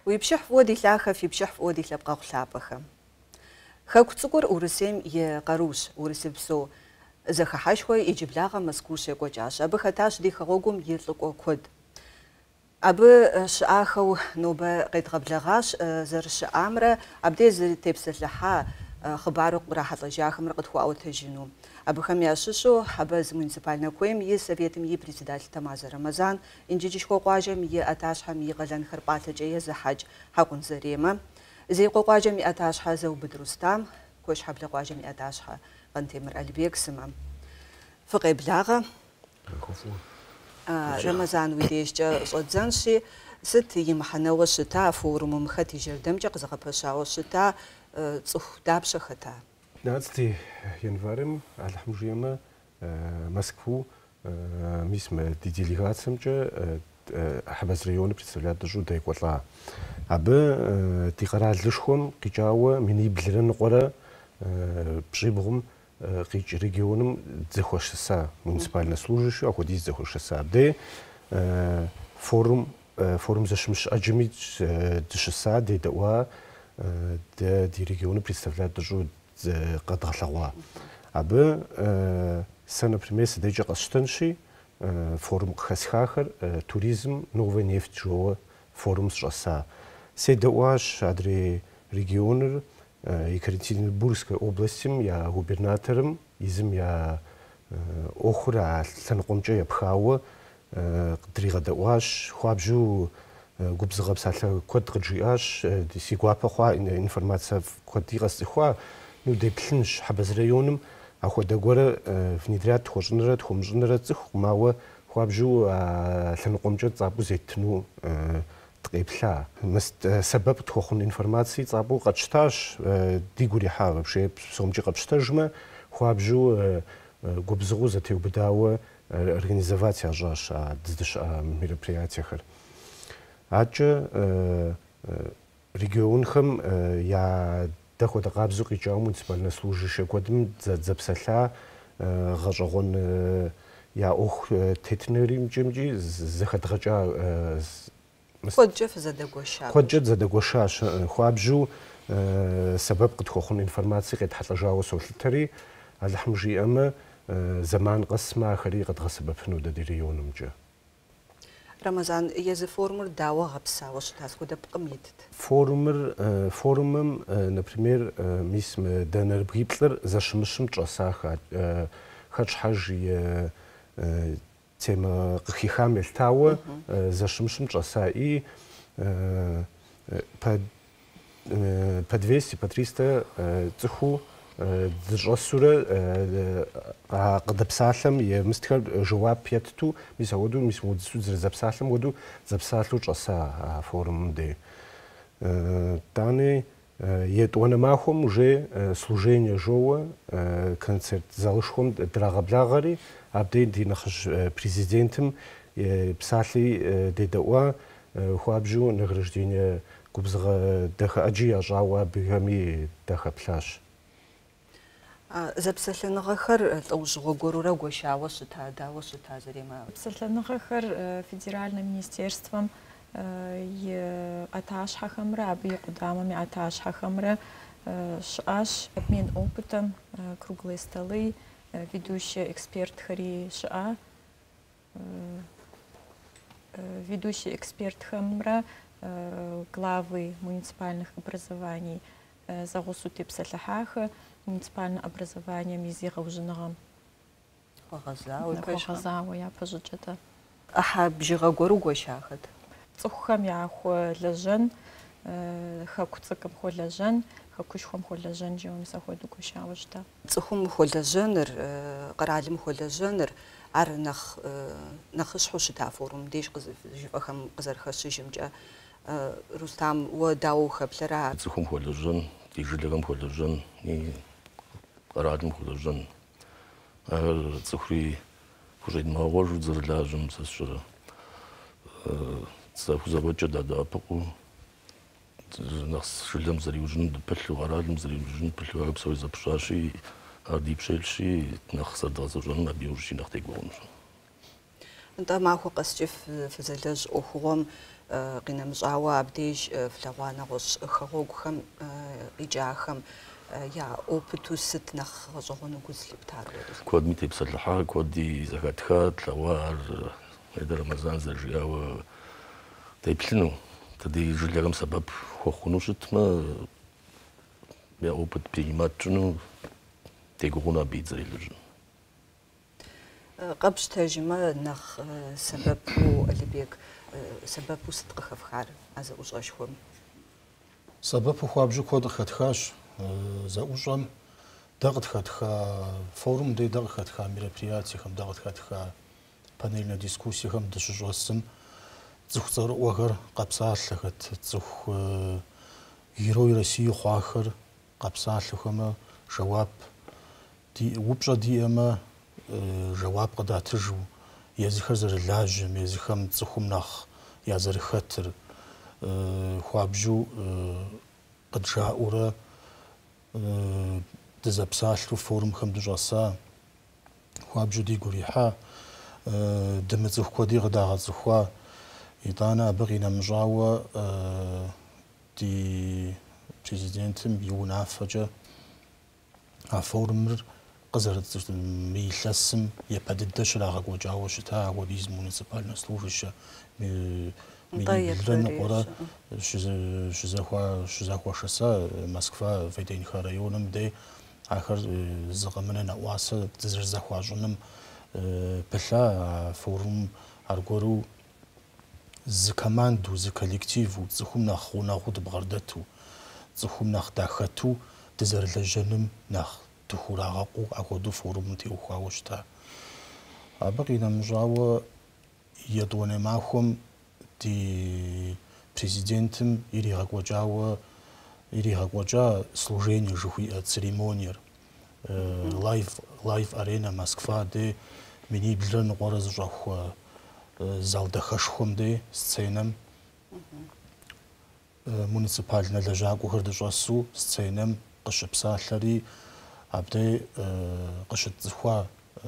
ويبشح ودي لاخة في بشح ودي لبقى خلابخة خاكتسكور ورسيم يقروش ورسبسو إذا خحاش خوي يجيب لاغا مسكوش يقوجاش أبو خطاش دي خغوغم يطلقوا كود أبو شآخو نوبة قيد غبلغاش زر شآمرة أبدي زر تبسل لحا خبارو راح تجاخم رقد خو أو تجنو أبو خمياششو حبز مونسيبالنا كويم يسافيتم يبريزيدال تماز رمضان إنجيش قواجم يأتاش حم يغلن خربات جاية زحج حقن زريمة زي قواجم يأتاش حازو بدرستام كوش حبل قواجم يأتاش ح قنتمر البيك سمام فقيب لاغا رمضان ويديش جا صدزانشي ست يمحنا وشتا فورم مختي جردم جا قزغ بشا وشتا صح دابش ختا ناتي ينفرم الحمجيما Москву мисме делегациям же حبز ريون представляет جود دايقولا أبى تقرألشهم قجاوة مني بلرن قرا بجيبهم قيج ريجيونم زخوش السا مونسيبالنا служащий أخذ زخوش السا ده فورум زشمش أجمد دش السا ده دوا ده دي ريجيون представляет جود قد غلوا أبى سنة بريميس ديجا قشتنشي فورум خسخاخر туризм новая нефть жо форум сжаса седоаш адри регионер Екатеринбургской областью я губернатором изм я охура санкомча я пхауа дригадоаш хабжу губзгабсала код гжиаш сигуапа хва информация кодигас хва ну деплинш хабаз районом أخذ دعوة внедрять خشنرة خمجنرة تخ ماوى خابجو لنقومجت صابو زيتنو تقبلها مست سبب تخون إنفورماتي صابو قدشتاش ديقولي حاجة بشيء سومجي قدشتاجمة خابجو قبزغو زتيو بداوة организовать جاش دزدش мероприятия خر أجا ريجيون خم يا تاخد قابزو قيجاو مونسيبالنا служащие قدم زبسلا غجغون يا أخ تتنريم جمجي زخد غجا خد جف زدقوشا خد جد زدقوشاش خوابجو سبب قد خوخون إنفورماتي قد حتى جاو سولتري على حمجي أما زمان قسمة خري قد غسبب فنودة ديريونم جا رمضان يز فورمر دعوة غبسة وش تاسكو ده بقميت فورمم например ميسم دانر بغيتلر زاشمشم جاساخا خدش حاجي تيما قخيخامل تاوة زاشمشم جاسا и по 200 по 300 цеху دجاسورة قد بسالم يمستخل جواب يتتو ميسودو ميسودو زبسالم ودو زبسالو جاسا فورم دي تاني يتوانا معهم уже служение جوا концерт залышхом драгаблагари абден ди нахж президентом псали дедауа хуабжу награждение губзга даха аджия жава бигами даха плаш زبسلنغخر توجغو غورورا غوشاوا شتا دا وشتا زريما زبسلنغخر فедеральным министерством аташ хахамра аби кудамами аташ хахамра шаш обмен опытом круглые столы ведущий эксперт хари ша ведущий эксперт хамра главы муниципальных образований загусути псалахаха муниципальное образование мизира ужинарам. Хазау я пожичата. Аха бжига гору гошахат. Цухам я хо лежен, хакуцакам хо лежен, хакушхам хо лежен, жиом саходу гошавашта. Цухум хо леженер, qaralим хо леженер, ар нахш хошта форум деш живахам qzarxashijimja Рустам وداو خبلرا. Цухум хо лежен, тижлегам хо лежен, и قرادم خودجن цухри خورید ماوجود زرلاجم سشرا سافوزابوچا دادا پقو نخس شلم زریوجن دپلو قرادم زریوجن پلو عبسوي زبشاشي عادي بشيلشي نخس دازوجن نبيوجي نختيقون انت ما هو قصدي في زلاج اخوهم قينمجاوة بديج فلوانا غش خروجهم إجاهم يا أوبتو ست نخ غجون جزء بتارو. كود ميتي بسلحة كود دي زكاة خات لوار هذا رمضان زرجاوة تيبلنو تدي جلهم سبب خوخنوشت ما يا أوبت بيمات جنو تيجونا بيتزري لجن. قبش ترجمة نخ سبب هو اللي بيك سبب وصدق خفخار از أشهم. سبب هو أبجو كود خدخاش زاوجم دغت خدخا فورум دي دغت خدخا мероприятиям دغت خدخا панельная дискуссиям дышжосым зухцар огар қапсааллахат зух герой России хвахар қапсааллахама жауап ди упжа диема жауап қадатыжу языхар зарылажым языхам зухум нах язырхатыр хуабжу قدجاؤرا دزابسالو فورم خم دجاسا خوابجو دي غوريحا دمزخ كودي غدا غزخوا يدانا بغينا مجاوة دي بريزيدنتم بيونا فجا فورم قزرت ميلسم يبددش لا غو جاو شتا غو بيز مونسيبال نسلوفش طيب نقرا شزاخوا شسا موسكوا فيدينخا رايونم دي آخر زغمنا نواسا تزرزاخوا جنم بلا فورم ارغورو ز كماندو ز كوليكتيفو زخوم ناخونا خود بغردتو زخوم ناخ داخاتو تزرلجنم ناخ دخوراغو اخودو فورم تي وخاوشتا ابغينا مجاوه يدوني معهم دي президентом или Рагваджа служение жухи церемониер лайв арена Москва де мини блин гораз жахва залдахашхом де сценам муниципальная лажагу хардажасу сценам qashpsalari абде qashtzxwa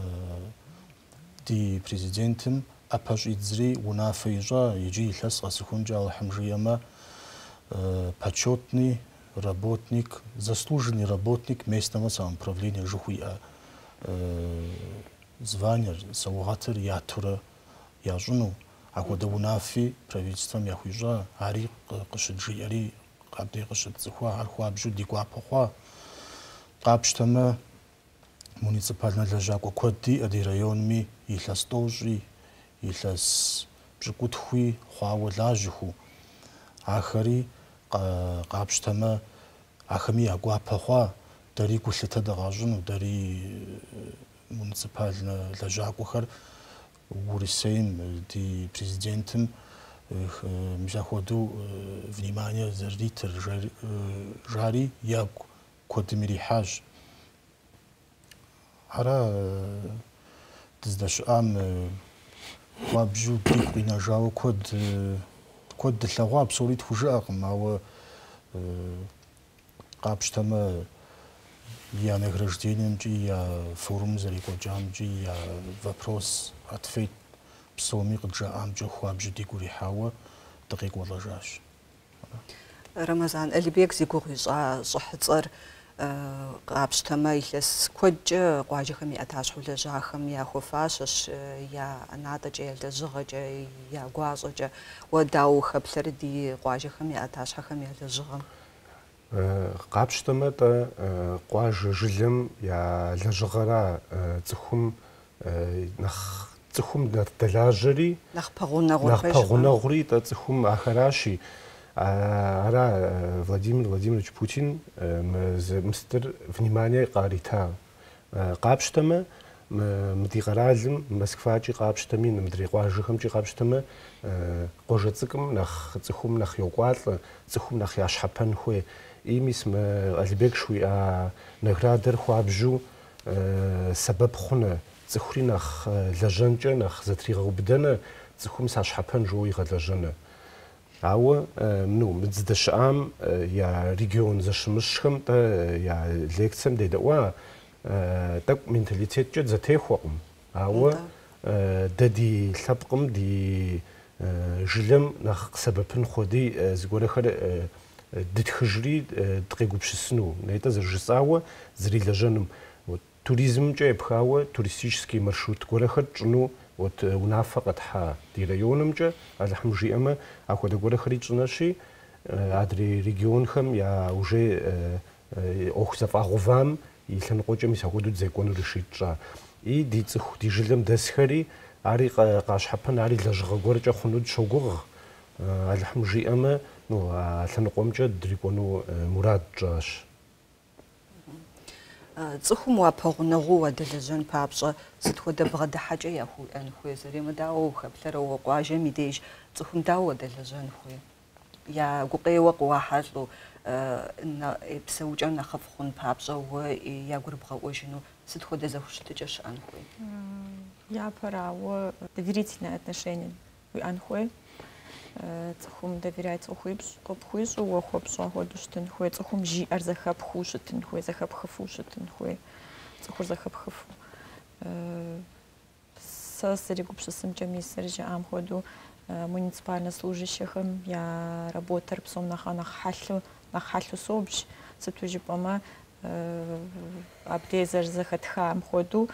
ди президентом апажидзри унафейжа иджи лас гасхунжа алхамжияма почетный работник, заслуженный работник местного самоуправления Жухуя. Звание Саугатер Ятура Яжуну, а года унафи правительством Яхуижа, Ари Кашиджи, Ари Абде Кашидзхуа, Архуабжу Дикуапахуа, Капштама муниципальная лажаку Коди, Ади районми, Илас Должи, Илас Бжикутхуи, Хуава Лажиху, Ахари قابشتما أخمي أقوى بخوا داري كوشتا دغاجن وداري مونسيبال لجاكو خر ورسيم دي بريزيدنتم مجاخودو внимание зритель жари я كودميري حاج ара تزدش ام وابجو ديكوينا جاو كود دلغوا بصوريت خجاق مع قابشتما я награждением джи я форум зарикоджам джи я вопрос ответ псоми гджа амджо хуабжи дигури хава дقيق والله رمضان اللي بيك زيكوغي صحصر قابشتما يلس كوج قواجخم ياتاش ولا جاخم يا خفاشش يا ناتج يا زغج يا غواصج وداو خبلر دي قواجخم ياتاش خم يا زغم قابشتما تا قواج جلم يا لجغرا تخم نخ تخم دلاجري نخ باغونغوري تخم اخراشي Владимир Владимирович Путин мстер внимание قاريتا قابشتما مديقرالم مسكفاجي قابشتمي مدريقواجخمجي قابشتما قوجتكم نخ تخوم نخ يوقات تخوم نخ ياشحبن خوي إيميس البيك شوي نغرادر خوابجو سبب خونه تخوري نخ لجنجة نخ زتريغو بدنا تخوم ساشحبن جوي غلجنة أو منو متزدش عام يا ريجيون زشمشهم تا يا ليكسم دي دوا تك منتاليتيت جد زتيخوهم أو ددي ثبقم دي жилым нах сабапын ходи згорахар дитхжри дгигупшсну это зажсауэ зрилажаным вот туризмче пхауэ туристический маршрут горахар чну вот унафа катха ди районымче алхамжиама ахода горахари чнаши адри регионхам я уже охзафагувам илэн қочэм сагудуд зекону решитча и дицх дижилэм дэсхэри ари қашхапан ари лажгагорча хунуд шогуг алхамжиама ну алэн қомча дрикону мурадчаш цхум уапагунагу адэлжэн папша сытходэ бгадахаджэ яху анхуэ зэремэдао хаплэро қуажэ мидэж цхум дао адэлжэн хуэ я гукъеуэ къуахьэлӏу псэукӏэм нэхъыфӏ хъун папщӏэ уэ ягурыбгъэӏуэжыну сыт хуэдэ зэхущытыкӏэ щыӏэн хуей? Япэрауэ доверительное отношение уиӏэн хуей. Цӏыхум доверяй цӏыхуипщӏ къыпхуищӏу уэ хуэпщӏэ хуэдэу щытын хуей. Цӏыхум жиӏэр зэхэпхыу щытын хуей, зэхэпхыфу щытын хуей. Цӏыхур зэхэпхыфу. Сэ сыригупшысымкӏэ мисыр жаӏам хуэдэу муниципальнэ служащэхэм я работэр псом нэхъ хьэлъэу собж, сыту жыпӏэмэ абдезэр зэхэтхам хуэдэу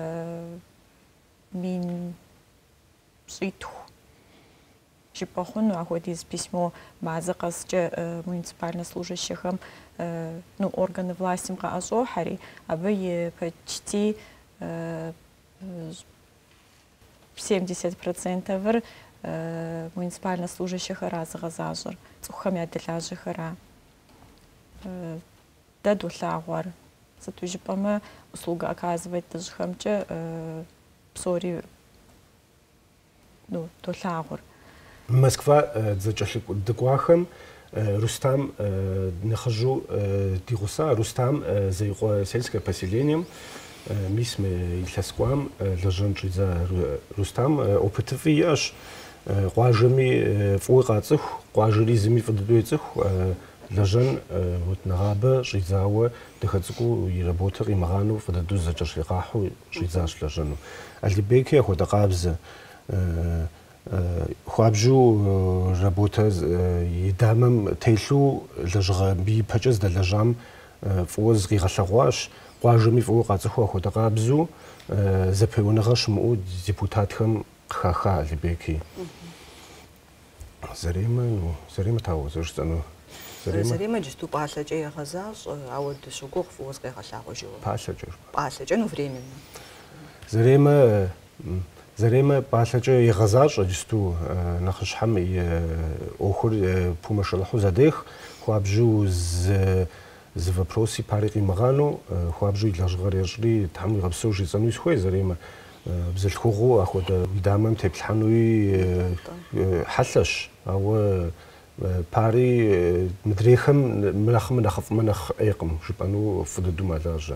мин щӏитху жыпӏэ хъуну апхуэдиз письмо мазэ къэскӏэ муниципальнэ служащэхэм ну органы властим къаӏэщӏохьэри абы почти 70%-ыр муниципальнэ служащэхэра зыгъэзащӏэр, цӏыхухэм я дэлажьэхэра. Дэ долъагъуэр. Сыту жыпӏэмэ услуга оказывает дыжьхэмкӏэ псори ну долъагъуэр. Москва дыкӏуахэм Рустам нэхъыжьу дигъуса Рустам зеикъуэ сельское поселением мис мы илъэскӏуам лэжьэн щӏидза Рустам опытыфӏи иӏэщ. Къуажэми фӏыуэ къацӏыху, къуажэри зыми фӏы дыдэу ецӏыху, лэжьэн вот нэгъабэ щӏидзауэ дахэ цӏыкӏуу и работэ къимыгъанэу фӏы дыдэу зэкӏэщрикъахьу щӏидзащ лэжьэну. Алибейки апхуэдэ къабзэ. Хуабжьу работэ и дамэм телъу лэжьыгъэ мыипэкӏэ здэлэжьам фӏыуэ зыкъигъэлъэгъуащ. Къуажэми фӏыуэ къацӏыху апхуэдэ къабзэу зэпеуныгъэ щымыӏэу депутатхэм къыхаха Алибейки. Зэремэ тауэ зэжыцӏэну. Зэремэ джысту пӏалъэкӏэ егъэзащӏ, ауэ дыщогугъ фӏыуэ зыкъегъэлъагъуэжауэ. Пӏалъэкӏэ, ну временно. Зэремэ пӏалъэкӏэ егъэзащӏэ джысту нэхъыщхьэм и ӏуэхур пумэшэлыхьу зэдех, хуабжьу зы вопроси пари къимыгъану, хуабжьу и лэжьыгъэр ещӏри Тхьэм уигъэпсэу жицӏэнуи сыхуей Зэремэ. Бзылъхугъэу апхуэдэ уи дамэм теплъхьэнуи хьэлъэщ, ауэ пари мыдрейхэм нэхъымэ нэхъыфӏмэ нэхъ ӏейкъым жыпӏэну фӏы дыдэу мэлажьэ.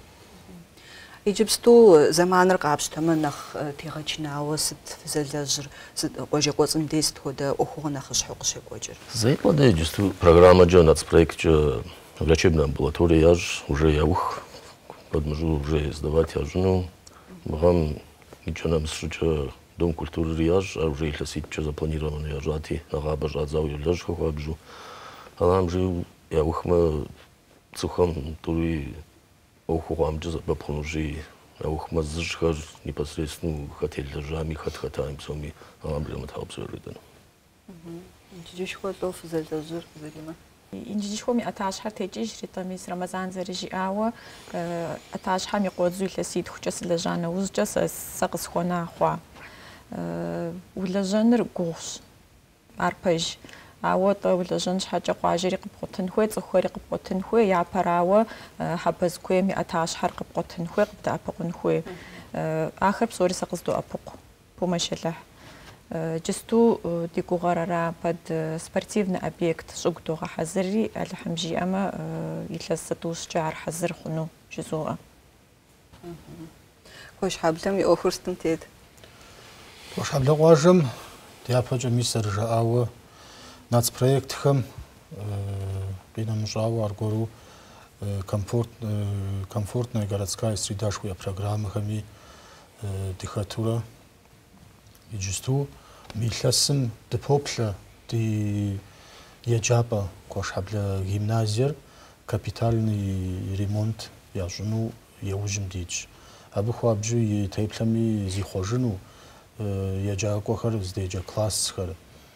Иджыпсту зэманыр къапщтэмэ нэхъ тегъэчынауэ сыт фызэлэжьыр, къуажэ кӏуэцӏым дей сыт хуэдэ ӏуэхугъуэ нэхъыщхьэу къыщекӏуэкӏыр? Зэикъуэдэ иджысту программэкӏэ, нацпроекткӏэ врачебная амбулатория ящӏ, уже яух, подмыжу уже сдавать яжьыну. Мыгъэм икӏэнэ мысщӏыкӏэ Дом культуры ящӏ, ар уже илъэситӏкӏэ запланированный ящӏати, нэгъабэ щӏадзауэ йолэжьхэ хуабжьу. Алам яухмэ цӏыхухэм тӏури ӏуэхуу хъуамкӏэ зэбэпхъунущи, яухмэ зыщхэр непосредственно хэтелэжьами, хэтхэтами псоми алам ямытауэ псори жиӏэну. Иджыщхуэ лӏо фызэлэжьыр Зэремэ? Инджыщхуэм и ӏэтащхьэр текӏыжри, мис Рэмэзан зэрыжиӏауэ, ӏэтащхьэм и къодзу илъэситхукӏэ сылэжьа нэужькӏэ сэ къысхуэна хъуа. Улэжьэныр гугъущ, ар пэж. Ауэ тӏэ улэжьэн щхьэкӏэ къуажэри къыпкъутын хуей, цӏыхухэри къыпкъутын хуей, япэрауэ хьэбэз куейм и ӏэтащхьэр къыпкъутын хуей, къыбдэӏэпыкъун хуей. Ахэр псори сэ къыздэӏэпыкъу, помэщэлыхь. Джысту ди гугъэрара пэд спортивный объект щӏыгу догъэхьэзырри, алыхьым жиӏэмэ илъэс сытӏущкӏэ ар хьэзыр хъуну жызоӏэ. Къуэшхьэблэм и ӏуэхур сытым тет? Къуэшхьэблэ къуажэм дяпэкӏэ мис зэрыжаӏауэ нацпроектхэм къинэмыщӏауэ аргуэру комфортная городская среда шхуя программэхэми дыхэтурэ иджысту ميلسن دبوبلا دي يجابا كوش حبل جيمنازير كابيتالني ريمونت يعجنو يوجم ديج أبو خوابجو يتيبلمي زي خوجنو يجا كوخر زديجا كلاس خر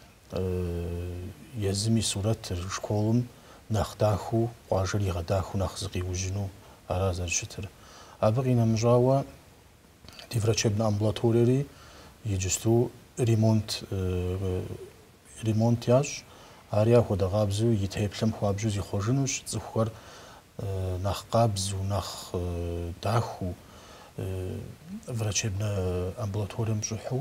يزمي صورة شكولم نخداخو قاجري غداخو نخزقي وجنو أرازر شتر أبغينا مجاوة ديفراتشبنا أمبلاتوريري يجستو ريمونتياج أريا خدا غابزو يتهيبلم خوابجو زي خوجنوش زخور نخ قابزو نخ داخو فراتشبنا أمبلاتوريم جحو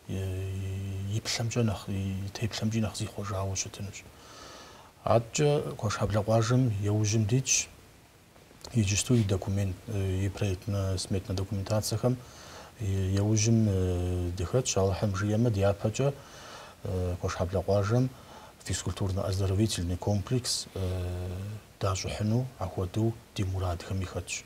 يبلمجا نخ يتهيبلمجي نخ زي خوجاو شتنوش عادجا كوش حبلا قواجم يوجم ديج يجستو يدوكومنت يبريتنا سميتنا دوكومنتاتسخم يوجم دخلت شالحم جيما دياباجا كوش حبلا قواجم физкультурно-оздоровительный комплекс даже حنو عهودو دي مراد خمي خدش.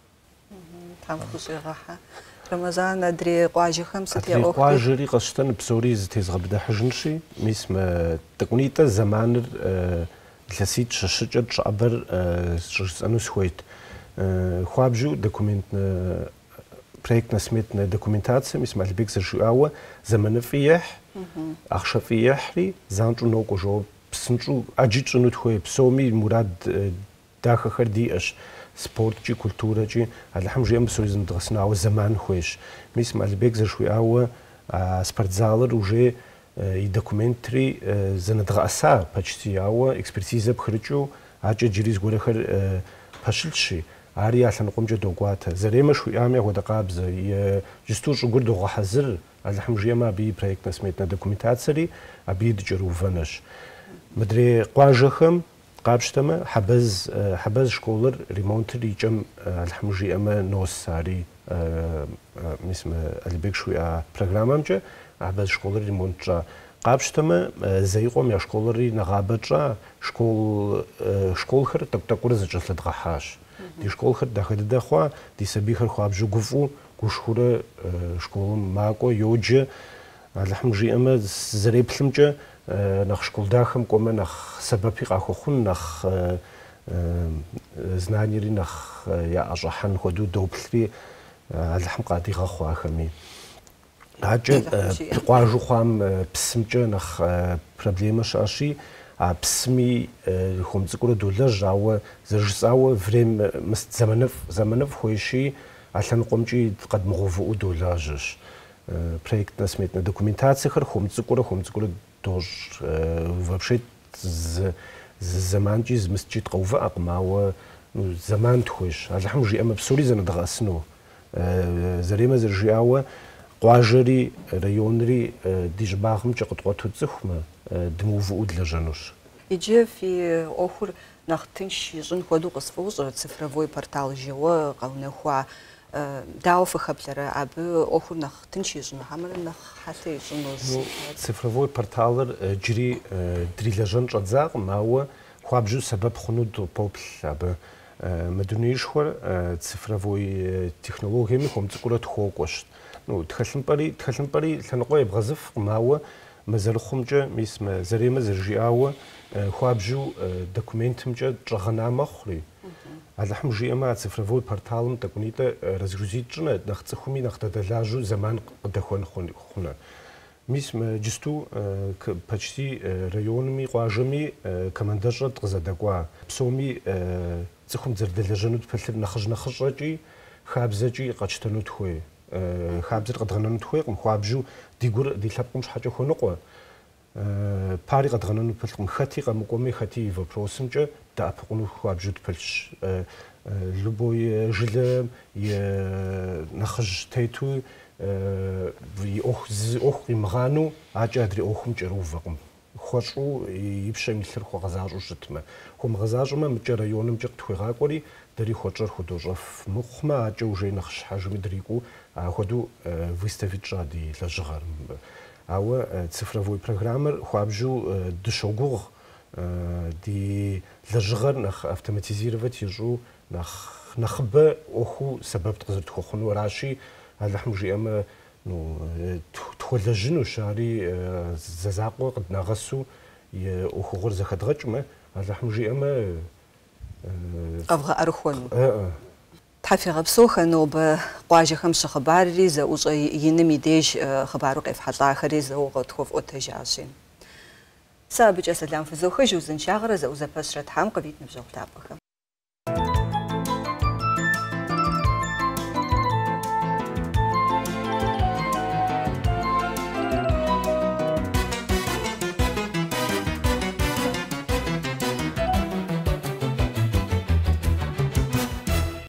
تام خوشي راحة. رمضان أدري قواجي خمسة يا أخي. أختي. قواجي قصتن بسوريز تيزغ بدا حجنشي ميسم تكونيتا زمان لسيت شجر شعبر شجر سويت. خوابجو دوكومنت проект насметная документация, мы смогли бы зажигать заманы фиях, ахша фияхри, занчу ноку жо, псанчу аджичу нутхуе, псоми мурад даха хардиаш, спорт чи культура чи, алхам жем созим драснау заман хуеш, мы смогли бы зажигать спортзалер уже и документри занадраса почти ява экспертиза бхричу, аджи джирис горехар пашилши. عاري عشان قوم جدو قواته زريمة شو يعمل هو دقابزة يجستوش وقردو غحزر الحم جيما بي بريكت نسميتنا دوكومنتاتسري أبي دجرو فنش مدري قواجخم قابشتما حبز شكولر ريمونتري جم الحم جيما نوس ساري مسم البيك شوية برنامج جا حبز شكولر ريمونترا قابشتما زي قوم يا شكولري نغابترا شكول خر تقول زجلت دغحاش دي شكول خر داخل دخوا دي سبيخر خواب جو قفو قشخورة شكول ماكو يوجه الحم جي أما زريب سمجة نخ شكول داخم كوما نخ سببي قاخو خون نخ زنانيري نخ يا أجحن خدو دوبلري الحم قادي غاخو آخمي هاجة قواجو خوام بسمجة نخ проблемаш أشي بسمي خم تقول دولار جاوا زرجساوا فريم مست زمنف خويشي عشان قمتي قد مغفو دولاجش проект насметна документация хар خم تقول دوج вообще زمان جيز مسجد قوفا أقماوا زمان تخوش الحم جي أما بسوري زنا دغاسنو زريمة زرجياوا قواجري ريونري ديجباهم جقد قوتو تزخمه دموفو دلجانوش. يجي في آخر نختنش جن خدو قصفوز цифровой портал جوا قونا خوا داو في خبلرة أب آخر نختنش جن همرا نخحتي جنوز. цифровой портал جري دريلجان جزاق ما هو خوا بجو سبب خنود بوبل أب مدنيش خور цифровой технологии مهم تقولت خوقش. نو تخلم بري لنقوي بغزف ما هو مازال خمجة ميسما زريمة زرجياوة خوابجو دوكومنتمجة جغنا مخري على حم جيما цифровой порталом такунита разгрузична нахцхуми нахтадалажу заман قدخون خونه мисма جستو почти районами قواجمي командажа тгзадагва псоми цхум зердалажану тфэлъыр нахжжаджи хабзаджи qachтану тхуй خابزر قد غنن تخويق خوابجو ديغور دي لابقم شحاجه خنقوا باري قد غنن بلقم خاتي قمقومي خاتي وبروسمجه دابقونو خوابجو تبلش لوبوي جلم نخج تيتو في اوخ مغانو اجا ادري اوخم جروفقم خوشو يبشم يثر خو غزاجو شتما خو مغزاجما مجريونم جق تخويغاقوري دري خوجر خدوجف مخما اجا وجي نخش حاجه مدريكو خدو выставить жади лажгар ау цифровой программер خوابجو дшогур ди лажгар нах автоматизировать ежу нахбе оху سبب تقدر تخونو راشي الحم جي اما نو тхуэлэжьынущ ари зэзакъуэ къыднагъэсу и ӏуэхугъуэр зэхэдгъэкӏмэ, алыхьым жиӏэмэ къэвгъэӏэрыхуэну. Тхьэфегъэпсэухэ нобэ къуажэхэм щыхъыбарри зэӏущӏэ иным и деж хъыбару къефхьэлӏахэри зэугъэтхуэфӏотэжащи. Сэ абыкӏэ сэлам фызохыж узыншагъэрэ зэӏузэпэсрэ тхьэм къывит ныбжьэгъу лъапӏэхэм.